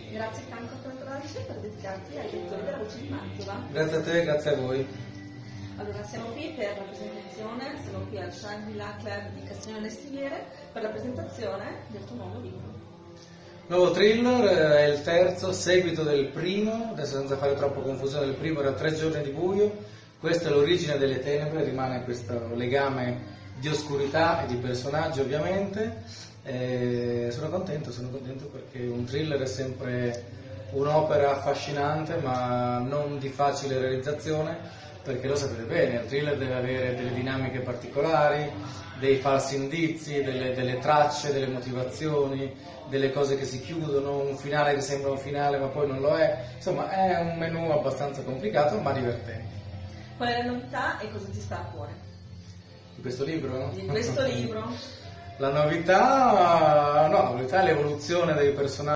Grazie Franco Tortorossi per dedicarti ai lettori della Voce di Mantova. Grazie a te, grazie a voi. Allora, siamo qui per la presentazione, siamo qui al Shangri-La Club di Castiglione Stiviere per la presentazione del tuo nuovo libro. Nuovo thriller, è il terzo, seguito del primo, adesso senza fare troppo confusione, del primo era 3 giorni di buio, questa è l'origine delle tenebre, rimane questo legame di oscurità e di personaggi ovviamente. Sono contento perché un thriller è sempre un'opera affascinante ma non di facile realizzazione, perché lo sapete bene, il thriller deve avere delle dinamiche particolari, dei falsi indizi, delle tracce, delle motivazioni, delle cose che si chiudono, un finale che sembra un finale ma poi non lo è, insomma è un menù abbastanza complicato ma divertente. Qual è la novità e cosa ti sta a cuore? Di questo libro? Di questo libro? La novità è l'evoluzione dei personaggi.